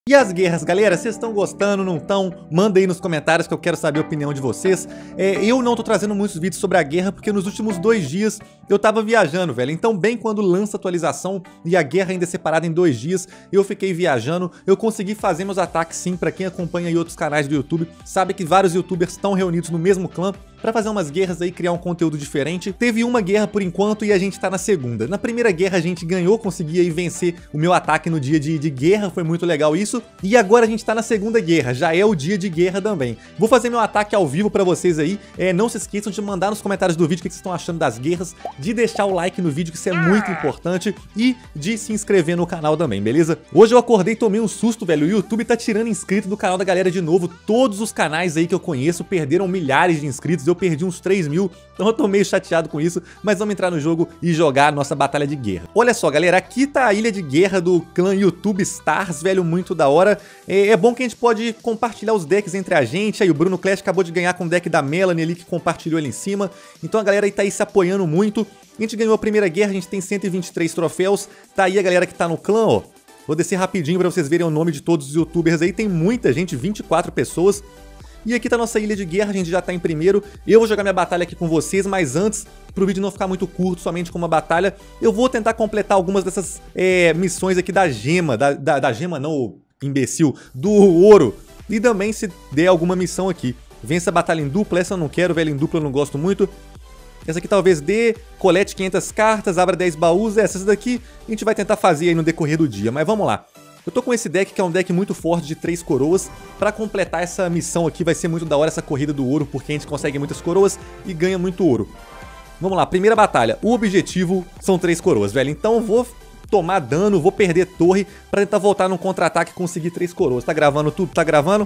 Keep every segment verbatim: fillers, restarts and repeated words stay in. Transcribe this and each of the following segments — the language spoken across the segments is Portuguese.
E as guerras, galera, vocês estão gostando, não estão? Manda aí nos comentários que eu quero saber a opinião de vocês. É, eu não tô trazendo muitos vídeos sobre a guerra porque nos últimos dois dias eu tava viajando, velho. Então bem quando lança atualização e a guerra ainda é separada em dois dias, eu fiquei viajando, eu consegui fazer meus ataques sim. Pra quem acompanha aí outros canais do YouTube, sabe que vários youtubers estão reunidos no mesmo clã pra fazer umas guerras aí, criar um conteúdo diferente. Teve uma guerra por enquanto e a gente tá na segunda. Na primeira guerra a gente ganhou, consegui aí vencer o meu ataque no dia de, de guerra, foi muito legal isso. E agora a gente tá na segunda guerra, já é o dia de guerra também. Vou fazer meu ataque ao vivo pra vocês aí. É, não se esqueçam de mandar nos comentários do vídeo o que vocês estão achando das guerras, de deixar o like no vídeo, que isso é muito importante, e de se inscrever no canal também, beleza? Hoje eu acordei e tomei um susto, velho. O YouTube tá tirando inscrito do canal da galera de novo. Todos os canais aí que eu conheço perderam milhares de inscritos, eu perdi uns três mil, então eu tô meio chateado com isso, mas vamos entrar no jogo e jogar a nossa batalha de guerra. Olha só, galera, aqui tá a ilha de guerra do clã YouTube Stars, velho, muito da hora. É, é bom que a gente pode compartilhar os decks entre a gente. Aí o Bruno Clash acabou de ganhar com o deck da Melanie ali, que compartilhou ali em cima, então a galera aí tá aí se apoiando muito. A gente ganhou a primeira guerra, a gente tem cento e vinte e três troféus, tá aí a galera que tá no clã, ó. Vou descer rapidinho pra vocês verem o nome de todos os youtubers aí, tem muita gente, vinte e quatro pessoas. E aqui tá a nossa ilha de guerra, a gente já tá em primeiro. Eu vou jogar minha batalha aqui com vocês, mas antes, pro vídeo não ficar muito curto, somente com uma batalha, eu vou tentar completar algumas dessas é, missões aqui da gema, da, da, da gema não, imbecil, do ouro. E também se der alguma missão aqui. Vença a batalha em dupla, essa eu não quero, velho, em dupla eu não gosto muito. Essa aqui talvez dê, colete quinhentas cartas, abra dez baús, essas daqui a gente vai tentar fazer aí no decorrer do dia, mas vamos lá. Eu tô com esse deck que é um deck muito forte de três coroas. Pra completar essa missão aqui vai ser muito da hora essa corrida do ouro, porque a gente consegue muitas coroas e ganha muito ouro. Vamos lá, primeira batalha. O objetivo são três coroas, velho. Então eu vou tomar dano, vou perder torre pra tentar voltar num contra-ataque e conseguir três coroas. Tá gravando tudo? Tá gravando?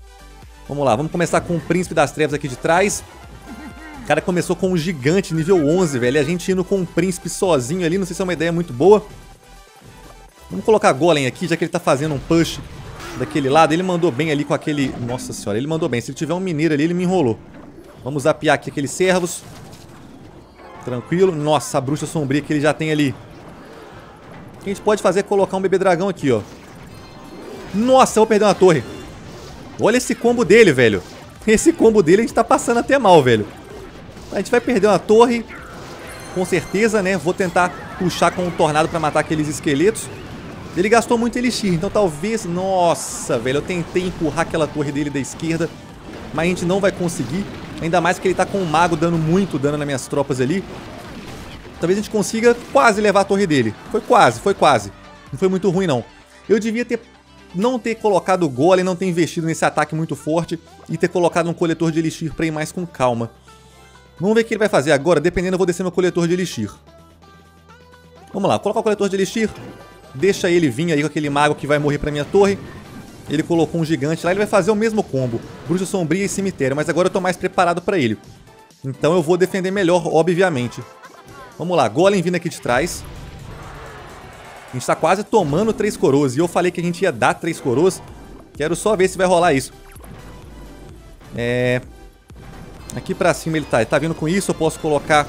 Vamos lá, vamos começar com o Príncipe das Trevas aqui de trás. O cara começou com um gigante nível onze, velho. E a gente indo com um príncipe sozinho ali, não sei se é uma ideia muito boa. Vamos colocar Golem aqui, já que ele tá fazendo um push daquele lado. Ele mandou bem ali com aquele... Nossa senhora, ele mandou bem. Se ele tiver um mineiro ali, ele me enrolou. Vamos zapear aqui aqueles servos. Tranquilo. Nossa, a bruxa sombria que ele já tem ali. O que a gente pode fazer é colocar um bebê dragão aqui, ó. Nossa, eu vou perder uma torre. Olha esse combo dele, velho. Esse combo dele a gente tá passando até mal, velho. A gente vai perder uma torre, com certeza, né? Vou tentar puxar com um tornado pra matar aqueles esqueletos. Ele gastou muito elixir, então talvez... Nossa, velho, eu tentei empurrar aquela torre dele da esquerda, mas a gente não vai conseguir. Ainda mais que ele tá com um mago dando muito dano nas minhas tropas ali. Talvez a gente consiga quase levar a torre dele. Foi quase, foi quase. Não foi muito ruim, não. Eu devia ter... não ter colocado o golem, não ter investido nesse ataque muito forte e ter colocado um coletor de elixir pra ir mais com calma. Vamos ver o que ele vai fazer agora. Dependendo, eu vou descer meu coletor de elixir. Vamos lá, colocar o coletor de elixir. Deixa ele vir aí com aquele mago que vai morrer pra minha torre. Ele colocou um gigante lá, ele vai fazer o mesmo combo. Bruxa sombria e cemitério, mas agora eu tô mais preparado pra ele. Então eu vou defender melhor, obviamente. Vamos lá, Golem vindo aqui de trás. A gente tá quase tomando três coroas. E eu falei que a gente ia dar três coroas. Quero só ver se vai rolar isso. É... Aqui pra cima ele tá. Ele tá vindo com isso, eu posso colocar...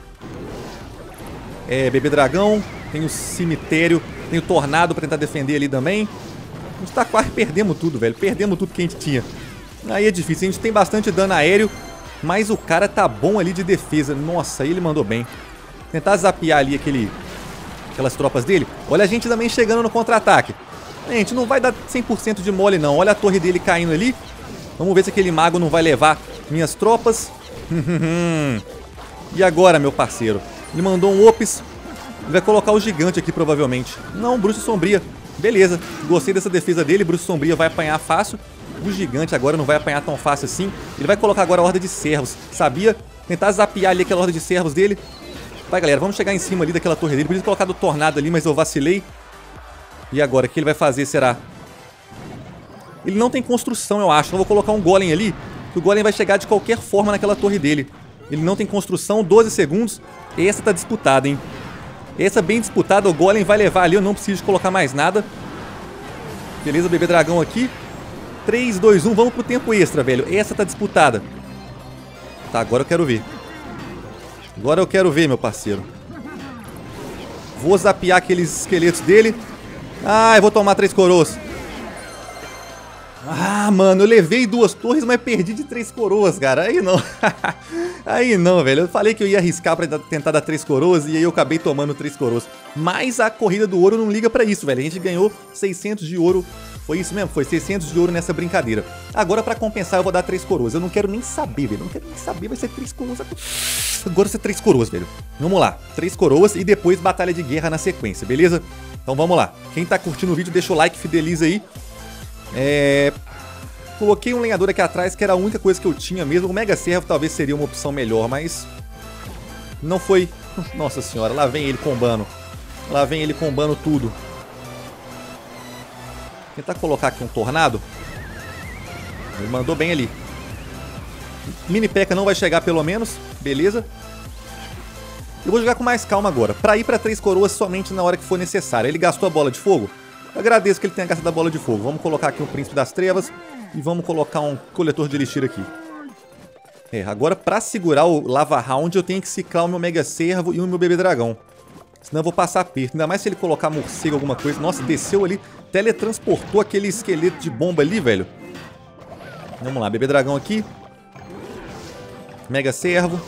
É, bebê dragão. Tem o cemitério. Tem o tornado pra tentar defender ali também. A gente tá quase... Perdemos tudo, velho. Perdemos tudo que a gente tinha. Aí é difícil. A gente tem bastante dano aéreo. Mas o cara tá bom ali de defesa. Nossa, aí ele mandou bem. Tentar zapear ali aquele... aquelas tropas dele. Olha a gente também chegando no contra-ataque. Gente, não vai dar cem por cento de mole não. Olha a torre dele caindo ali. Vamos ver se aquele mago não vai levar minhas tropas. E agora, meu parceiro? Ele mandou um ops. Ele vai colocar o gigante aqui, provavelmente. Não, bruxa sombria. Beleza, gostei dessa defesa dele. Bruxa sombria vai apanhar fácil. O gigante agora não vai apanhar tão fácil assim. Ele vai colocar agora a horda de servos. Sabia? Tentar zapear ali aquela horda de servos dele. Vai, galera, vamos chegar em cima ali daquela torre dele. Podia ter colocado o tornado ali, mas eu vacilei. E agora, o que ele vai fazer, será? Ele não tem construção, eu acho. Então eu vou colocar um golem ali, que o golem vai chegar de qualquer forma naquela torre dele. Ele não tem construção, doze segundos. Essa tá disputada, hein? Essa bem disputada, o golem vai levar ali, eu não preciso de colocar mais nada. Beleza, bebê dragão aqui. três, dois, um, vamos pro tempo extra, velho. Essa tá disputada. Tá, agora eu quero ver. Agora eu quero ver, meu parceiro. Vou zapear aqueles esqueletos dele. Ah, eu vou tomar três coroas. Ah, mano, eu levei duas torres, mas perdi de três coroas, cara. Aí não. Aí não, velho. Eu falei que eu ia arriscar pra tentar dar três coroas e aí eu acabei tomando três coroas. Mas a corrida do ouro não liga pra isso, velho. A gente ganhou seiscentos de ouro. Foi isso mesmo? Foi seiscentos de ouro nessa brincadeira. Agora, pra compensar, eu vou dar três coroas. Eu não quero nem saber, velho. Eu não quero nem saber. Vai ser três coroas. Agora vai ser três coroas, velho. Vamos lá. Três coroas e depois batalha de guerra na sequência, beleza? Então vamos lá. Quem tá curtindo o vídeo, deixa o like, fideliza aí. É... Coloquei um lenhador aqui atrás, que era a única coisa que eu tinha mesmo. O Mega Servo talvez seria uma opção melhor, mas... Não foi... Nossa senhora, lá vem ele combando. Lá vem ele combando tudo. Tentar colocar aqui um tornado. Ele mandou bem ali. Mini P.E.K.K.A não vai chegar pelo menos. Beleza. Eu vou jogar com mais calma agora. Pra ir pra três coroas somente na hora que for necessário. Ele gastou a bola de fogo. Eu agradeço que ele tenha gastado a bola de fogo. Vamos colocar aqui o Príncipe das Trevas. E vamos colocar um coletor de elixir aqui. É, agora pra segurar o Lava Round eu tenho que ciclar o meu Mega Servo e o meu Bebê Dragão. Senão eu vou passar perto. Ainda mais se ele colocar morcego, alguma coisa. Nossa, desceu ali. Teletransportou aquele esqueleto de bomba ali, velho. Vamos lá, Bebê Dragão aqui. Mega Servo.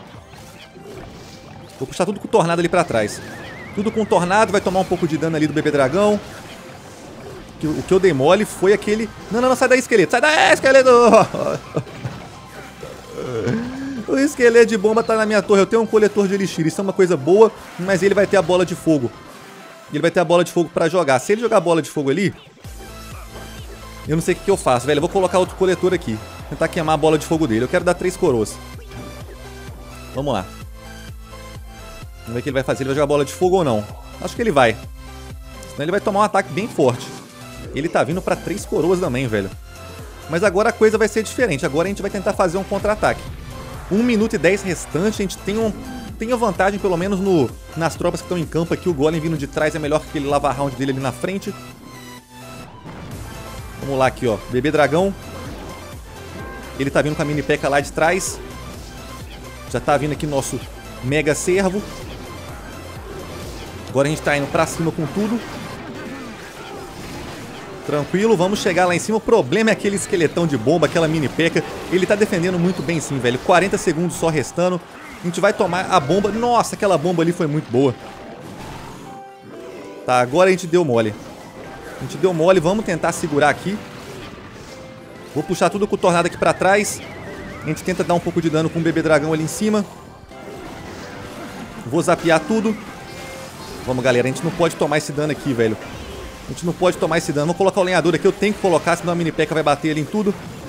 Vou puxar tudo com o Tornado ali pra trás. Tudo com o Tornado, vai tomar um pouco de dano ali do Bebê Dragão. O que eu dei mole foi aquele... Não, não, não, sai daí, esqueleto. Sai daí, esqueleto! O esqueleto de bomba tá na minha torre. Eu tenho um coletor de elixir. Isso é uma coisa boa, mas ele vai ter a bola de fogo. Ele vai ter a bola de fogo pra jogar. Se ele jogar a bola de fogo ali... Eu não sei o que, que eu faço, velho. Eu vou colocar outro coletor aqui. Tentar queimar a bola de fogo dele. Eu quero dar três coroas. Vamos lá. Vamos ver o que ele vai fazer. Ele vai jogar a bola de fogo ou não? Acho que ele vai. Senão ele vai tomar um ataque bem forte. Ele tá vindo pra três coroas também, velho. Mas agora a coisa vai ser diferente. Agora a gente vai tentar fazer um contra-ataque. um minuto e dez restante. A gente tem, um, tem a vantagem, pelo menos, no, nas tropas que estão em campo aqui. O Golem vindo de trás é melhor que aquele Lava Round dele ali na frente. Vamos lá aqui, ó. Bebê Dragão. Ele tá vindo com a Mini P.E.K.K.A lá de trás. Já tá vindo aqui nosso Mega Servo. Agora a gente tá indo pra cima com tudo. Tranquilo, vamos chegar lá em cima. O problema é aquele esqueletão de bomba, aquela Mini P.E.K.K.A. Ele tá defendendo muito bem sim, velho. quarenta segundos só restando. A gente vai tomar a bomba. Nossa, aquela bomba ali foi muito boa. Tá, agora a gente deu mole. A gente deu mole, vamos tentar segurar aqui. Vou puxar tudo com o Tornado aqui pra trás. A gente tenta dar um pouco de dano com o Bebê Dragão ali em cima. Vou zapear tudo. Vamos, galera, a gente não pode tomar esse dano aqui, velho. A gente não pode tomar esse dano. Vou colocar o lenhador aqui, eu tenho que colocar, senão a Mini P.E.K.K.A vai bater ali em tudo.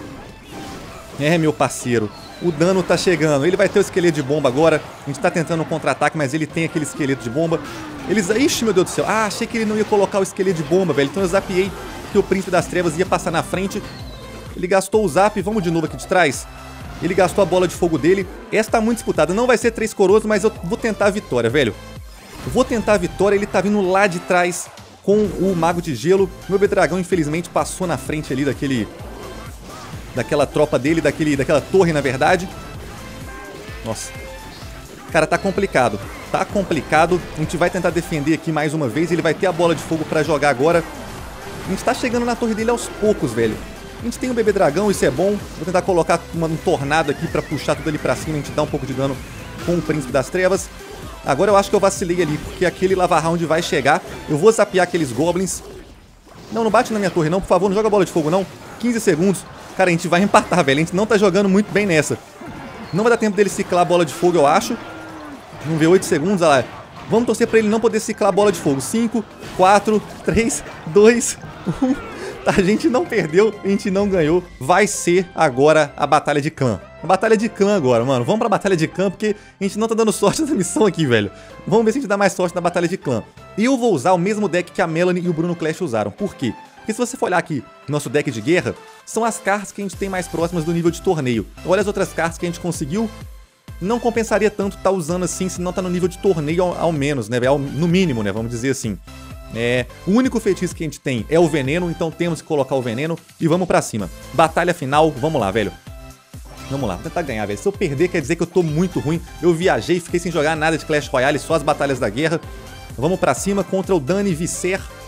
É, meu parceiro. O dano tá chegando. Ele vai ter o esqueleto de bomba agora. A gente tá tentando um contra-ataque, mas ele tem aquele esqueleto de bomba. Eles... Ixi, meu Deus do céu. Ah, achei que ele não ia colocar o esqueleto de bomba, velho. Então eu zapiei que o Príncipe das Trevas ia passar na frente. Ele gastou o zap. Vamos de novo aqui de trás. Ele gastou a bola de fogo dele. Essa tá muito disputada. Não vai ser três coroas, mas eu vou tentar a vitória, velho. Eu vou tentar a vitória. Ele tá vindo lá de trás com o Mago de Gelo. Meu Bebê Dragão, infelizmente, passou na frente ali daquele... Daquela tropa dele, daquele, daquela torre, na verdade. Nossa. Cara, tá complicado. Tá complicado. A gente vai tentar defender aqui mais uma vez. Ele vai ter a bola de fogo pra jogar agora. A gente tá chegando na torre dele aos poucos, velho. A gente tem o Bebê Dragão, isso é bom. Vou tentar colocar uma, um tornado aqui pra puxar tudo ali pra cima. A gente dá um pouco de dano com o Príncipe das Trevas. Agora eu acho que eu vacilei ali, porque aquele Lava Round vai chegar. Eu vou zapear aqueles Goblins. Não, não bate na minha torre não, por favor. Não joga bola de fogo não. quinze segundos. Cara, a gente vai empatar, velho. A gente não tá jogando muito bem nessa. Não vai dar tempo dele ciclar a bola de fogo, eu acho. Vamos ver, oito segundos, olha lá. Vamos torcer pra ele não poder ciclar a bola de fogo. cinco, quatro, três, dois, um. A gente não perdeu, a gente não ganhou. Vai ser agora a batalha de clã. A batalha de clã agora, mano. Vamos pra batalha de clã, porque a gente não tá dando sorte nessa missão aqui, velho. Vamos ver se a gente dá mais sorte na batalha de clã. E eu vou usar o mesmo deck que a Melanie e o Bruno Clash usaram. Por quê? Porque se você for olhar aqui no nosso deck de guerra, são as cartas que a gente tem mais próximas do nível de torneio. Olha as outras cartas que a gente conseguiu. Não compensaria tanto estar tá usando assim, se não tá no nível de torneio ao, ao menos, né? Ao, no mínimo, né? Vamos dizer assim. É, o único feitiço que a gente tem é o veneno, então temos que colocar o veneno e vamos pra cima. Batalha final, vamos lá, velho. Vamos lá, vou tentar ganhar, velho. Se eu perder, quer dizer que eu tô muito ruim. Eu viajei, fiquei sem jogar nada de Clash Royale, só as batalhas da guerra. Vamos pra cima contra o Dani Visser.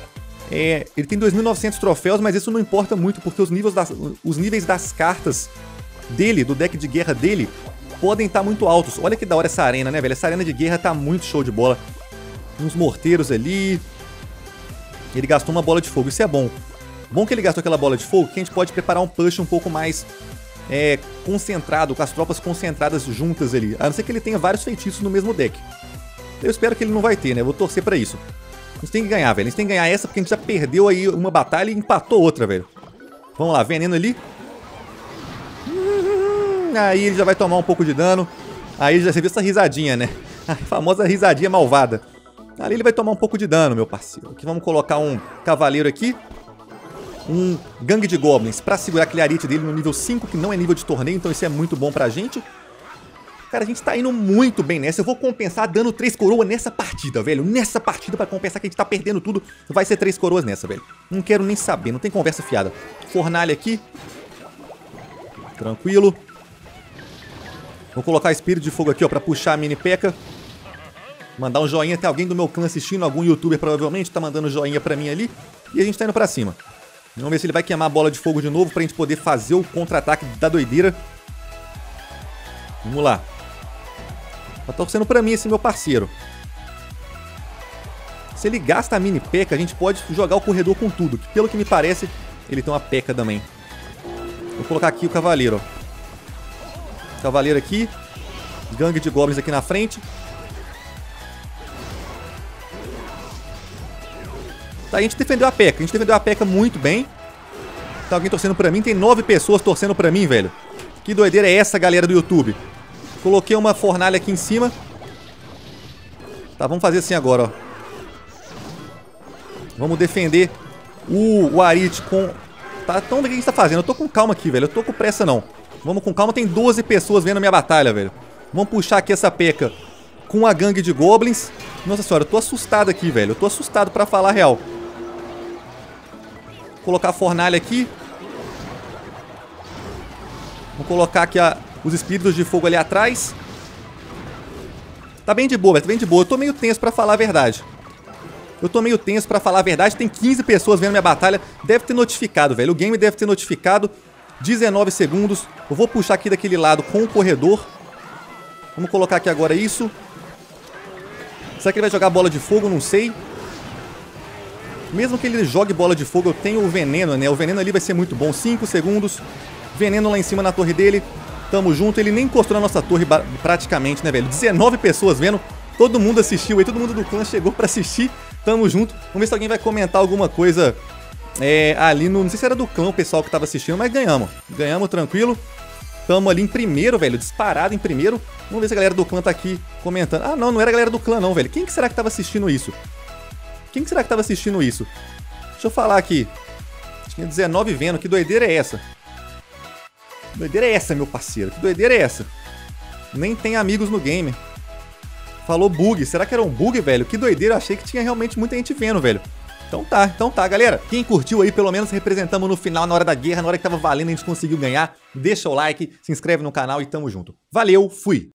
É, ele tem dois mil e novecentos troféus, mas isso não importa muito, porque os níveis, das, os níveis das cartas dele, do deck de guerra dele, podem estar muito altos. Olha que da hora essa arena, né, velho? Essa arena de guerra tá muito show de bola. Uns morteiros ali. Ele gastou uma bola de fogo, isso é bom. Bom que ele gastou aquela bola de fogo, que a gente pode preparar um push um pouco mais é, concentrado, com as tropas concentradas juntas ali. A não ser que ele tenha vários feitiços no mesmo deck. Eu espero que ele não vai ter, né? Eu vou torcer pra isso. A gente tem que ganhar, velho. A gente tem que ganhar essa porque a gente já perdeu aí uma batalha e empatou outra, velho. Vamos lá, veneno ali. Aí ele já vai tomar um pouco de dano. Aí já você viu essa risadinha, né? A famosa risadinha malvada. Ali ele vai tomar um pouco de dano, meu parceiro. Aqui vamos colocar um cavaleiro aqui. Um gangue de goblins pra segurar aquele arite dele no nível cinco, que não é nível de torneio, então isso é muito bom pra gente. Cara, a gente tá indo muito bem nessa. Eu vou compensar dando três coroas nessa partida, velho. Nessa partida, pra compensar que a gente tá perdendo tudo, vai ser três coroas nessa, velho. Não quero nem saber, não tem conversa fiada. Fornalha aqui. Tranquilo. Vou colocar espírito de fogo aqui, ó, pra puxar a mini P.E.K.K.A. Mandar um joinha, tem alguém do meu clã assistindo, algum youtuber provavelmente tá mandando joinha pra mim ali. E a gente tá indo pra cima. Vamos ver se ele vai queimar a bola de fogo de novo pra gente poder fazer o contra-ataque da doideira. Vamos lá. Tá torcendo pra mim esse meu parceiro. Se ele gasta a mini P.E.K.K.A, a gente pode jogar o corredor com tudo. Que pelo que me parece, ele tem uma P.E.K.K.A também. Vou colocar aqui o cavaleiro, ó. Cavaleiro aqui. Gangue de goblins aqui na frente. Tá, a gente defendeu a P.E.K.K.A. A gente defendeu a P.E.K.K.A muito bem. Tá alguém torcendo pra mim. Tem nove pessoas torcendo pra mim, velho. Que doideira é essa, galera do YouTube? Coloquei uma fornalha aqui em cima. Tá, vamos fazer assim agora, ó. Vamos defender o, o arite com... Tá, então o que a gente tá fazendo? Eu tô com calma aqui, velho. Eu tô com pressa, não. Vamos com calma. Tem doze pessoas vendo a minha batalha, velho. Vamos puxar aqui essa P.E.K.K.A com a gangue de goblins. Nossa senhora, eu tô assustado aqui, velho. Eu tô assustado pra falar a real. Vou colocar a fornalha aqui. Vou colocar aqui a, os espíritos de fogo ali atrás. Tá bem de boa, velho. Tá bem de boa. Eu tô meio tenso pra falar a verdade. Eu tô meio tenso pra falar a verdade. Tem quinze pessoas vendo minha batalha. Deve ter notificado, velho. O game deve ter notificado. dezenove segundos. Eu vou puxar aqui daquele lado com o corredor. Vamos colocar aqui agora isso. Será que ele vai jogar bola de fogo? Não sei. Mesmo que ele jogue bola de fogo, eu tenho o veneno, né? O veneno ali vai ser muito bom. cinco segundos. Veneno lá em cima na torre dele. Tamo junto. Ele nem encostou na nossa torre praticamente, né, velho? dezenove pessoas vendo. Todo mundo assistiu aí. Todo mundo do clã chegou pra assistir. Tamo junto. Vamos ver se alguém vai comentar alguma coisa é, ali no... Não sei se era do clã o pessoal que tava assistindo, mas ganhamos. Ganhamos, tranquilo. Tamo ali em primeiro, velho. Disparado em primeiro. Vamos ver se a galera do clã tá aqui comentando. Ah, não. Não era a galera do clã, não, velho. Quem que será que tava assistindo isso? Quem que será que tava assistindo isso? Deixa eu falar aqui. Tinha dezenove vendo. Que doideira é essa? Que doideira é essa, meu parceiro? Que doideira é essa? Nem tem amigos no game. Falou bug. Será que era um bug, velho? Que doideira. Eu achei que tinha realmente muita gente vendo, velho. Então tá, então tá, galera. Quem curtiu aí, pelo menos representamos no final, na hora da guerra, na hora que tava valendo, a gente conseguiu ganhar. Deixa o like, se inscreve no canal e tamo junto. Valeu, fui!